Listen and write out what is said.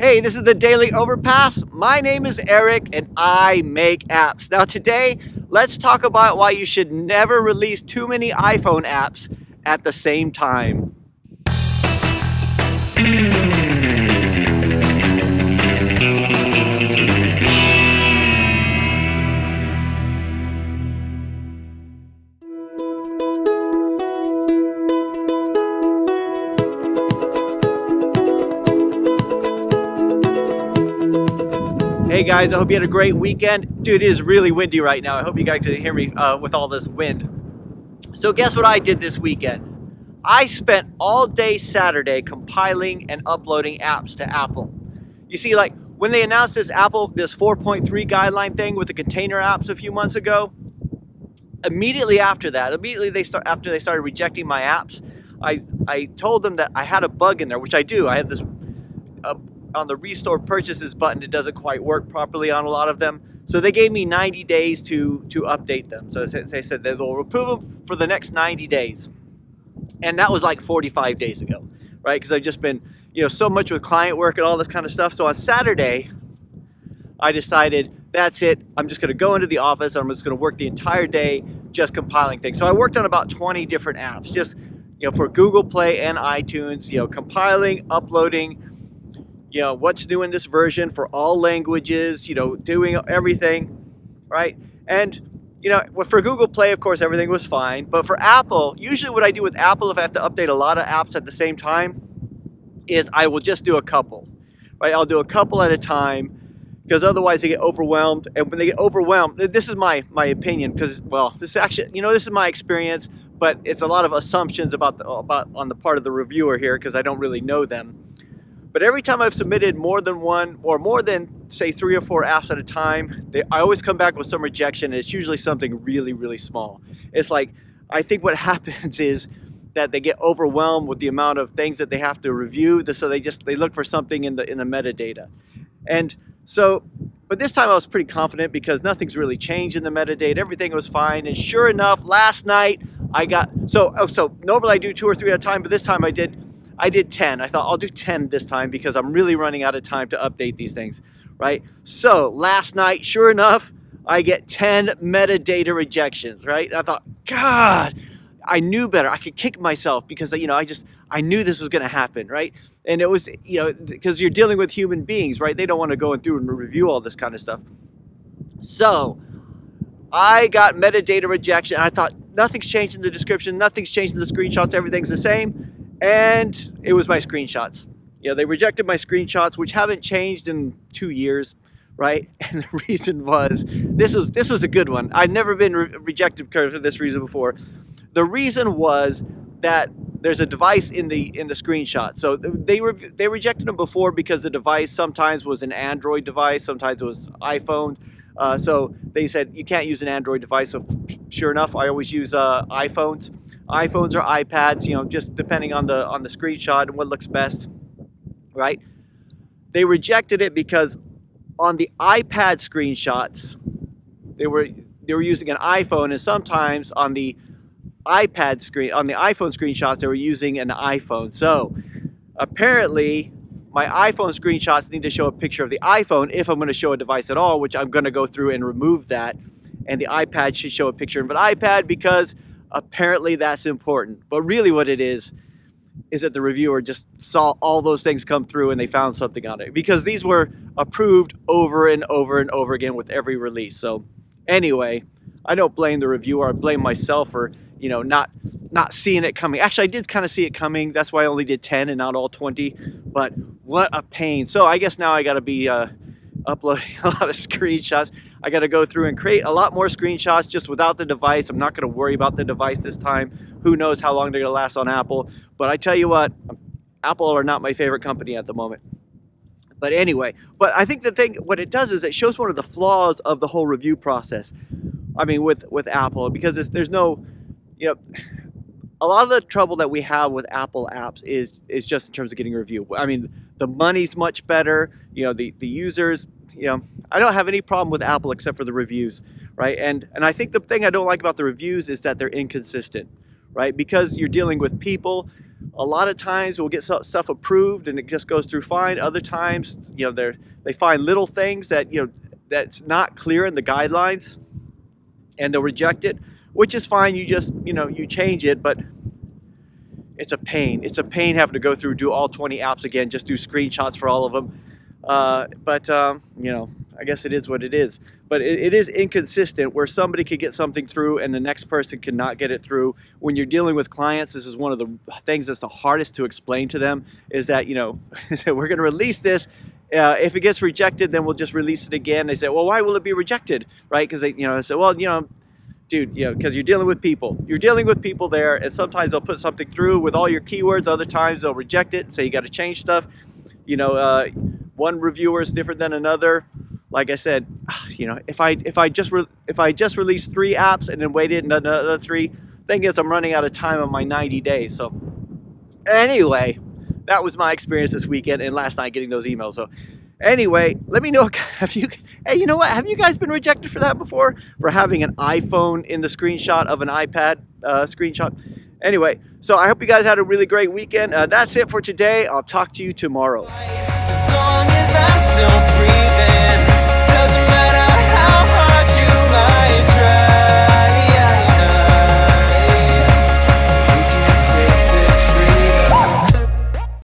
Hey, this is the Daily Overpass. My name is Eric and I make apps. Now today, let's talk about why you should never release too many iPhone apps at the same time. Hey guys, I hope you had a great weekend. Dude, it is really windy right now. I hope you guys can hear me with all this wind. So guess what I did this weekend? I spent all day Saturday compiling and uploading apps to Apple. You see, like when they announced this 4.3 guideline thing with the container apps a few months ago, immediately after they started rejecting my apps, I told them that I had a bug in there, which I do. I have this on the restore purchases button, it doesn't quite work properly on a lot of them. So they gave me 90 days to update them. So they said they will approve them for the next 90 days. And that was like 45 days ago, right? Because I've just been, so much with client work and all this kind of stuff. So on Saturday, I decided that's it. I'm just gonna go into the office. I'm just gonna work the entire day just compiling things. So I worked on about 20 different apps, just, for Google Play and iTunes, compiling, uploading, what's new in this version for all languages, doing everything, right? And, for Google Play, of course, everything was fine. But for Apple, usually what I do with Apple, if I have to update a lot of apps at the same time, is I will just do a couple, right? I'll do a couple at a time, because otherwise they get overwhelmed. And when they get overwhelmed, this is my opinion, because, well, this is actually, this is my experience, but it's a lot of assumptions about on the part of the reviewer here, because I don't really know them. But every time I've submitted more than one or more than, say, 3 or 4 apps at a time, I always come back with some rejection, and it's usually something really, really small. It's like, I think what happens is that they get overwhelmed with the amount of things that they have to review, so they look for something in the metadata. And so, but this time I was pretty confident because nothing's really changed in the metadata. Everything was fine, and sure enough, last night I got, so normally I do 2 or 3 at a time, but this time I did 10. I thought I'll do 10 this time because I'm really running out of time to update these things, right? So last night, sure enough, I get 10 metadata rejections, right? And I thought, God, I knew better. I could kick myself because, I knew this was going to happen, right? And it was, because you're dealing with human beings, right? They don't want to go through and review all this kind of stuff. So I got metadata rejection. I thought, nothing's changed in the description. Nothing's changed in the screenshots. Everything's the same. And it was my screenshots. They rejected my screenshots, which haven't changed in 2 years, right? And the reason was, this was a good one. I've never been rejected for this reason before. The reason was that there's a device in the screenshot. So they rejected them before because the device sometimes was an Android device, sometimes it was iPhone. So they said you can't use an Android device. So sure enough, I always use iPhones. iPhones or iPads, just depending on the screenshot and what looks best, right? They rejected it because on the iPad screenshots, they were using an iPhone, and sometimes on the iPhone screenshots, they were using an iPhone. So apparently, my iPhone screenshots need to show a picture of the iPhone if I'm going to show a device at all, which I'm going to go through and remove that. And the iPad should show a picture of an iPad because apparently that's important. But really what it is that the reviewer just saw all those things come through and they found something on it. Because these were approved over and over and over again with every release. So anyway, I don't blame the reviewer. I blame myself for, not seeing it coming. Actually, I did kind of see it coming. That's why I only did 10 and not all 20. But what a pain. So I guess now I got to be uploading a lot of screenshots. I got to go through and create a lot more screenshots just without the device. I'm not going to worry about the device this time. Who knows how long they're going to last on Apple. But I tell you what, Apple are not my favorite company at the moment. But anyway, I think what it does is it shows one of the flaws of the whole review process. I mean, with Apple, because there's no, a lot of the trouble that we have with Apple apps is just in terms of getting a review. I mean, the money's much better, the users, I don't have any problem with Apple except for the reviews, right? And I think the thing I don't like about the reviews is that they're inconsistent, right? Because you're dealing with people, A lot of times we'll get stuff approved and it just goes through fine. Other times, you know, they find little things that, you know, that's not clear in the guidelines, and they'll reject it, which is fine. You just, you know, you change it, but it's a pain. It's a pain having to go through, do all 20 apps again, just do screenshots for all of them. You know, I guess it is what it is. But it is inconsistent where somebody could get something through and the next person cannot get it through. When you're dealing with clients, this is one of the things that's the hardest to explain to them, is that, you know, we're going to release this. If it gets rejected, then we'll just release it again. They say, well, why will it be rejected? Right? Because they, you know, say, well, you know, dude, you know, because you're dealing with people. You're dealing with people there, and sometimes they'll put something through with all your keywords. Other times they'll reject it and say you got to change stuff. You know, one reviewer is different than another. Like I said, you know, if I just released 3 apps and then waited another 3, thing is I'm running out of time on my 90 days. So anyway, that was my experience this weekend and last night getting those emails. So anyway, let me know, hey, you know what? Have you guys been rejected for that before? For having an iPhone in the screenshot of an iPad screenshot? Anyway, so I hope you guys had a really great weekend. That's it for today. I'll talk to you tomorrow. As long as I'm still breathing.